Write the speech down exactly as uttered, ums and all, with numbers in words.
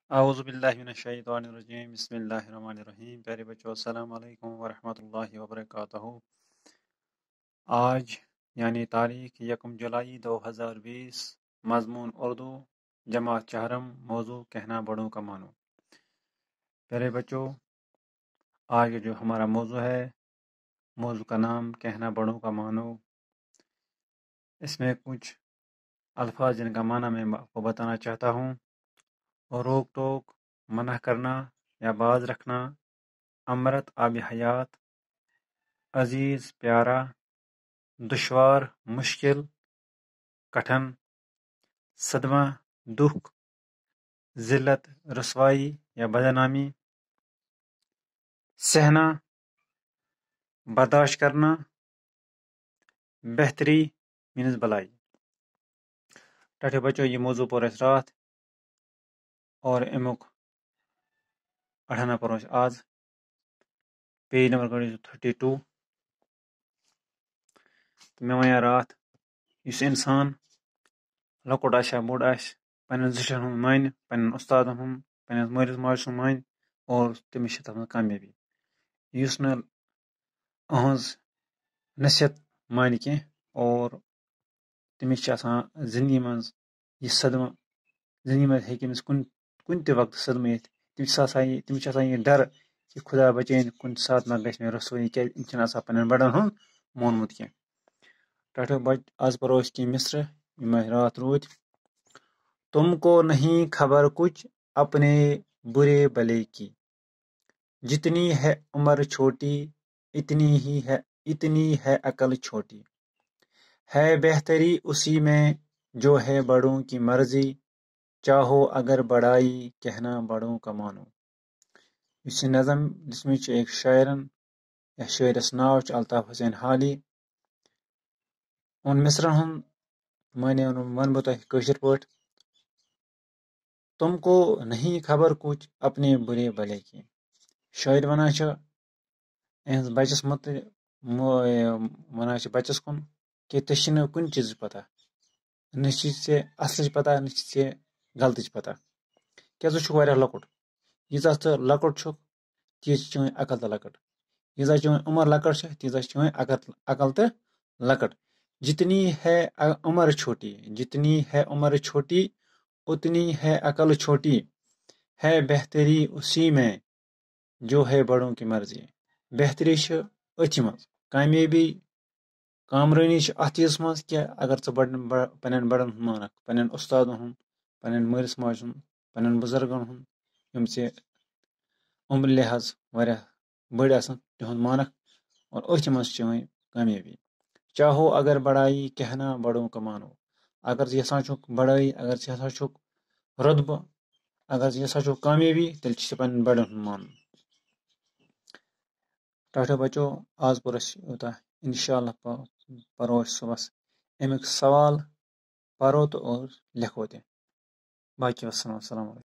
اعوذ باللہ من الشیطان الرجیم بسم اللہ الرحمن الرحیم۔ پیارے بچوں، السلام علیکم ورحمۃ اللہ وبرکاتہ۔ آج یعنی تاریخ یکم جولائی دو ہزار بیس، مضمون اردو، جماعت چہارم، موضوع کہنا بڑوں کا مانو۔ پیارے بچوں، آج جو ہمارا موضوع ہے، موضوع کا نام کہنا بڑوں کا مانو۔ اس میں کچھ الفاظ جن کا معنی میں آپ کو بتانا چاہتا ہوں۔ روک ٹوک، منع کرنا یا باز رکھنا، امرت آب حیات، عزیز پیارا، دشوار مشکل کٹھن، صدمہ دکھ، ذلت رسوائی یا بدنامی، سہنا برداشت کرنا، بہتری مینز بلائی۔ ٹاٹے بچوں، یہ موضوع پر اس رات اور امیک اڑھانا پر آج پیج نمبر تھرٹی ٹو۔ تو میں ونیا رات اس انسان لکٹ آسیا بوڑ آس پنن زٹھن ہند مان، پنن استادن ہند، پنس مالس ماجہ سن مان اور تمس چھ تتھ کامیابی۔ اس نا اہذ نصیحت مان کی اور تمس چھ آسان زندگی من یہ صدمہ، زندگی من ہیکہ تمس کن کن تہ وقت صدمہ یتھ۔ تمس چھ آسان یہ تمس چھ آسان یہ ڈر کہ خدا بچین کن سات ما گژھِ مےٚ رسوایی، کیازِ یم چھنہٕ آسان پنن بڑن ہند مونمت کینٛہہ۔ ٹاٹھو بچ آج پرو اس کی مصر یم رات روٗدۍ۔ تم کو نہیں خبر کچھ اپنے برے بھلے کی، جتنی ہے عمر چھوٹی اتنی ہی ہے اتنی ہے عقل چھوٹی، ہے بہتری اسی میں جو ہے بڑوں کی مرضی، چاہو اگر بڑائی کہنا بڑوں کا مانو۔ اس نظم جس میں ایک شاعرن یا شاعرس ناو چھ الطاف حسین حالی۔ ان مصرن ہند معنی ون بہ تہ کٲشر پٲٹھۍ۔ تم کو نہیں خبر کچھ اپنے برے بھلے کی۔ شاعر ونان چھ اہنس بچس متعلق، ونان چھ بچس کن کہ ژےٚ چھی نہٕ کُنہِ چیٖزٕچ پتہ، نہ چھی ژےٚ اصلٕچ پتہ نہ چھی ژےٚ غلطٕچ پتہ، کیٛاہ ژٕ چھُکھ واریاہ لۄکُٹ۔ ییٖژاہ ژٕ لۄکُٹ چھُکھ تیٖژ چھِ چٲنۍ عقل تہِ لۄکٕٹ، ییٖژاہ چٲنۍ عمر لۄکٕٹ چھِ تیٖژاہ چھِ چٲنۍ عقل عقل تہِ لۄکٕٹ۔ جتنی ہے عمر چھوٹی جتنی ہے عمر چھوٹی اتنی ہے عقل چھوٹی، ہے بہتری اسی میں جو ہے بڑوں کی مرضی۔ بہتری چھ أتھی منٛز، کامیٲبی کامرٲنی چھ اتھ چیٖزس منٛز کہ اگر ژٕ بڑن پننٮ۪ن بڑن ہُنٛد مانکھ، پننٮ۪ن استادن ہُنٛد، پننٮ۪ن مٲلِس ماجہِ ہُنٛد، پننٮ۪ن بُزرگن ہُنٛد یم ژےٚ عمر لحاظ واریاہ بٔڑۍ آسن تِہُنٛد مانکھ اور أتھۍ منٛز چھِ چٲنۍ کامیٲبی۔ چاہو اگر بڑائی کہنا بڑوں کا مانو۔ اگر ژٕ یژھان چھُکھ بڑٲئی، اگر ژٕ یژھان چھُکھ رۄتبہٕ، اگر ژٕ یژھان چھُکھ کامیٲبی، تیٚلہِ چھُ ژےٚ پننٮ۪ن بڑن ہُنٛد مانُن۔ ٹاٹھو بچو، آز پوٚر اَسہِ یوٗتاہ، انشاءاللہ پرو أسۍ صبحس امیُک سوال پرو تہٕ اور لیکھو تہِ۔ باقی وسلام، السلام علیکم۔